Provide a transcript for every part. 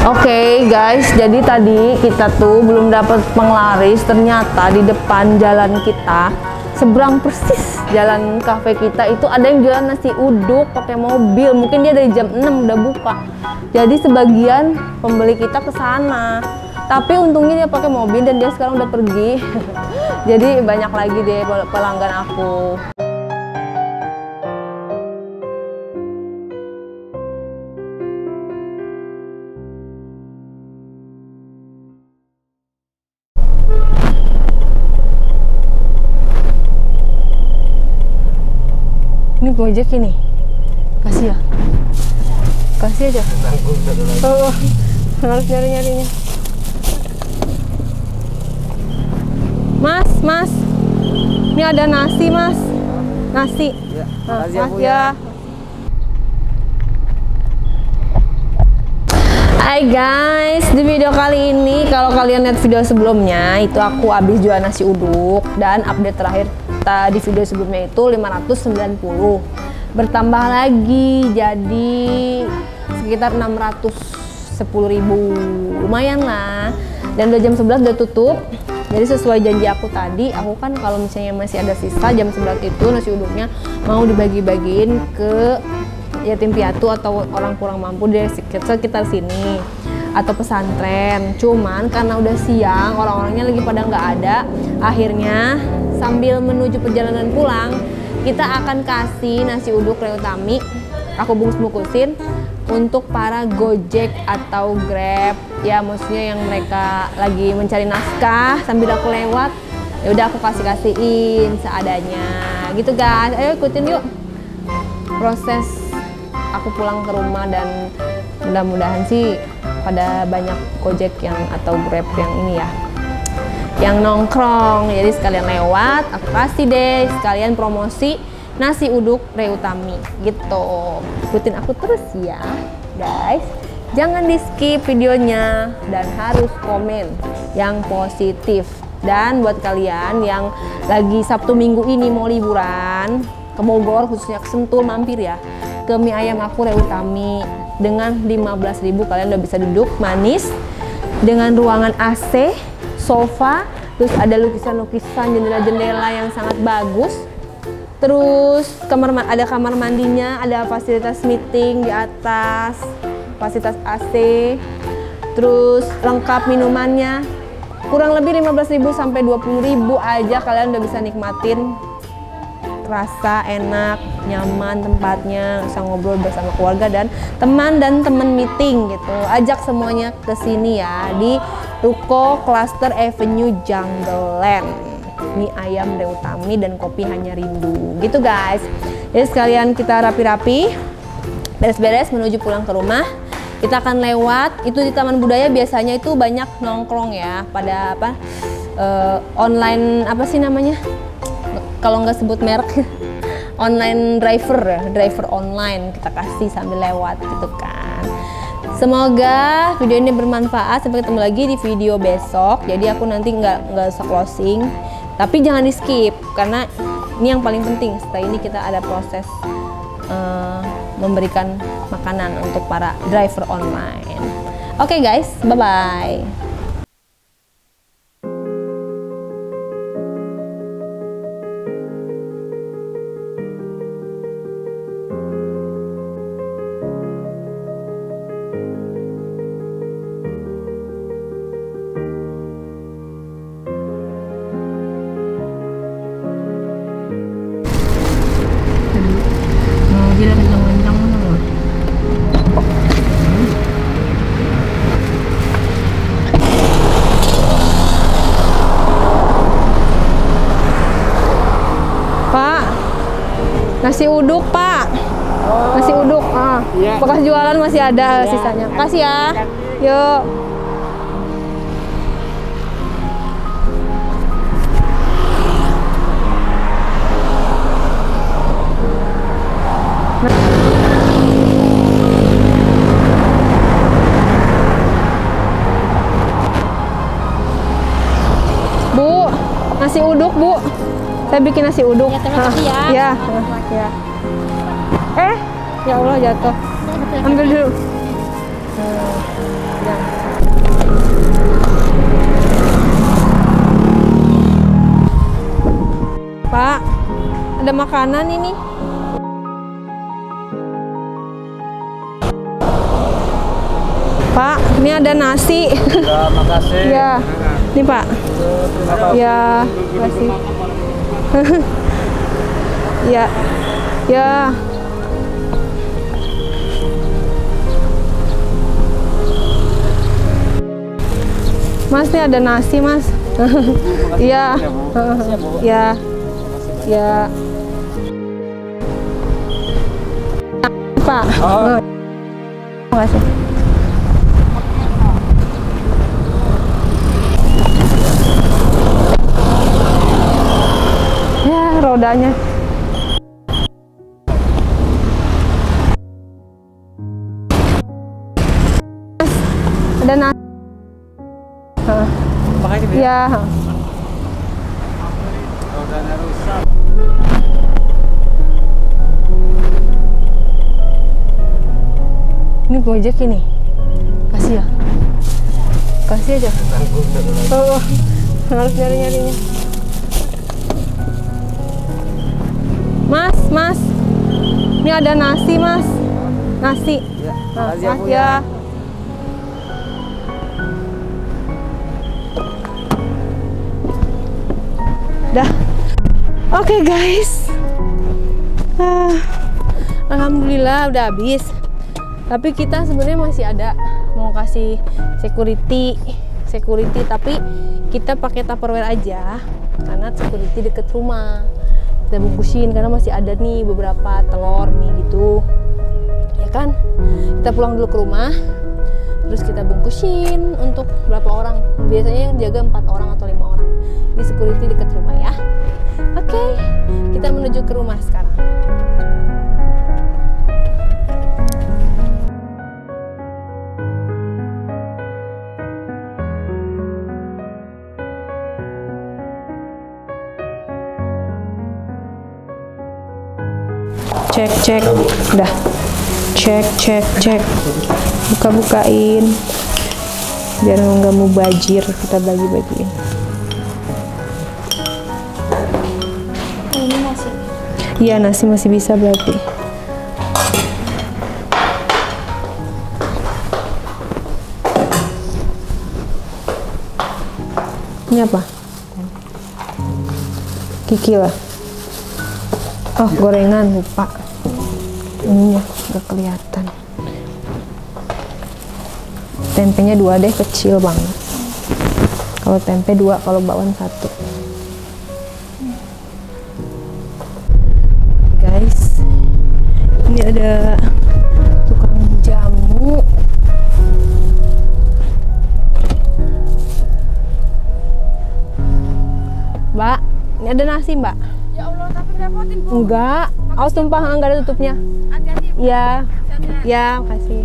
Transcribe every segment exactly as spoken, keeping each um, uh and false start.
Oke guys, jadi tadi kita tuh belum dapat penglaris, ternyata di depan jalan kita, seberang persis jalan kafe kita itu ada yang jualan nasi uduk pakai mobil. Mungkin dia dari jam enam udah buka. Jadi sebagian pembeli kita ke sana. Tapi untungnya dia pakai mobil dan dia sekarang udah pergi. Jadi banyak lagi deh pelanggan aku. Ini Gojek ini, kasih ya, kasih aja. Oh, harus nyari-nyarinya. Mas, mas, ini ada nasi mas, nasi. Ya, nah, mas ya. ya. Hai guys, di video kali ini kalau kalian lihat video sebelumnya itu aku habis jual nasi uduk dan update terakhir di video sebelumnya itu lima ratus sembilan puluh, bertambah lagi jadi sekitar enam ratus sepuluh ribu, lumayan lah. Dan udah jam sebelas udah tutup. Jadi sesuai janji aku tadi, aku kan kalau misalnya masih ada sisa jam sebelas itu nasi uduknya mau dibagi-bagiin ke yatim piatu atau orang kurang mampu dari sekitar sini atau pesantren. Cuman karena udah siang, orang-orangnya lagi pada nggak ada, akhirnya sambil menuju perjalanan pulang, kita akan kasih nasi uduk Reutami, aku bungkus-bungkusin untuk para Gojek atau Grab, ya maksudnya yang mereka lagi mencari nafkah sambil aku lewat, ya udah aku kasih-kasihin seadanya, gitu guys. Ayo ikutin yuk proses aku pulang ke rumah dan mudah-mudahan sih pada banyak Gojek yang atau Grab yang ini ya, yang nongkrong. Jadi sekalian lewat aku kasih deh sekalian promosi nasi uduk Reutami gitu. Ikutin aku terus ya guys, jangan di skip videonya dan harus komen yang positif. Dan buat kalian yang lagi Sabtu Minggu ini mau liburan ke Bogor, khususnya ke Sentul, mampir ya ke mie ayam aku Reutami. Dengan lima belas ribu kalian udah bisa duduk manis dengan ruangan A C, sofa, terus ada lukisan-lukisan, jendela-jendela yang sangat bagus. Terus kamar ada kamar mandinya, ada fasilitas meeting di atas, fasilitas A C. Terus lengkap minumannya. Kurang lebih lima belas ribu sampai dua puluh ribu aja kalian udah bisa nikmatin. Rasa enak, nyaman tempatnya, bisa ngobrol bersama keluarga dan teman dan teman meeting gitu. Ajak semuanya ke sini ya di Ruko Cluster Avenue Jungle Land. Mie ayam Reutami dan kopi hanya rindu. Gitu guys. Jadi sekalian kita rapi-rapi, beres-beres menuju pulang ke rumah. Kita akan lewat itu di Taman Budaya, biasanya itu banyak nongkrong ya pada apa? Uh, online apa sih namanya? Kalau nggak sebut merek, online driver ya, driver online kita kasih sambil lewat gitu kan. Semoga video ini bermanfaat. Sampai ketemu lagi di video besok. Jadi aku nanti nggak nggak usah closing, tapi jangan di skip karena ini yang paling penting. Setelah ini kita ada proses uh, memberikan makanan untuk para driver online. Oke okay guys, bye bye. Gila kencang-kencang mana loh. Pak, nasi uduk pak. Oh, nasi uduk, ah, iya. Bekas jualan masih ada iya, sisanya. Kasih ya. Yuk. Bu, nasi uduk bu. Saya bikin nasi uduk. Ya, terima kasih ya. Ya. Ya. Eh, ya Allah jatuh. Ambil dulu. Hmm, ya. makanan ini. Pak, ini ada nasi. Ya, makasih. Ya, ini Pak. Ya, makasih. Ya, ya. Mas, ini ada nasi, Mas. Iya. Ya. Ya. Pak. Oh. Terima kasih. Ya, rodanya. Mas, ada nasi. Pakai gitu ya? Ya. Rodanya rusak. Ini Gojek ini. Kasih ya. Kasih aja. Oh, harus nyari-nyarinya. Mas, Mas. Ini ada nasi, Mas. Nasi. Ya, Nah, makasih ya, Mas Bu, ya. Dah. Oke, okay, guys. Ah, alhamdulillah udah habis. Tapi kita sebenarnya masih ada mau kasih security, security tapi kita pakai Tupperware aja karena security deket rumah. Kita bungkusin karena masih ada nih beberapa telur mie gitu. Ya kan? Kita pulang dulu ke rumah. Terus kita bungkusin untuk berapa orang? Biasanya yang jaga empat orang atau lima orang. Di security deket rumah ya. Oke, okay, kita menuju ke rumah sekarang. Cek cek udah cek cek cek buka bukain biar nggak mau bajir, kita bagi bagiin. Ini nasi. Iya, nasi masih bisa berarti. Ini apa? Kikil. Oh, gorengan lupa. Ininya nggak kelihatan. Tempenya dua deh, kecil banget. Kalau tempe dua, kalau bakwan satu. Guys, ini ada tukang jamu. Mbak, ini ada nasi, Mbak. Ya Allah, tapi ngerepotin, Bu. Enggak, awas tumpah, enggak ada tutupnya. Hati-hati, Bu. Iya, Sehat-sehat. ya, makasih.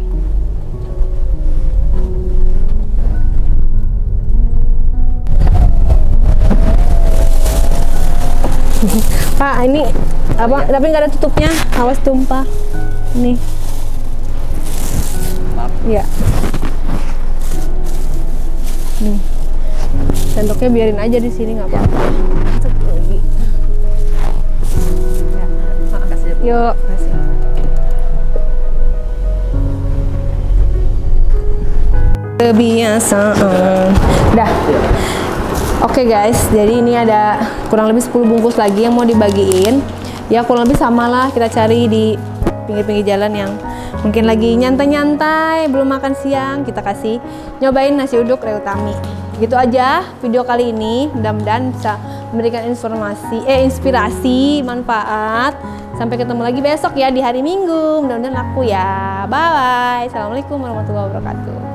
Pak, ini apa? Tapi nggak ada tutupnya, awas tumpah. Nih. Iya. Nih. Sendoknya biarin aja di sini, nggak apa-apa. Satu lagi. Ya, makasih ya, Bu. Yuk, kasih. Kebiasaan. Dah. Oke okay guys, jadi ini ada kurang lebih sepuluh bungkus lagi yang mau dibagiin. Ya kurang lebih sama lah, kita cari di pinggir-pinggir jalan yang mungkin lagi nyantai-nyantai, belum makan siang, kita kasih nyobain nasi uduk Reutami. Gitu aja video kali ini, mudah-mudahan bisa memberikan informasi, eh inspirasi, manfaat. Sampai ketemu lagi besok ya di hari Minggu, mudah-mudahan laku ya. Bye-bye. Assalamualaikum warahmatullahi wabarakatuh.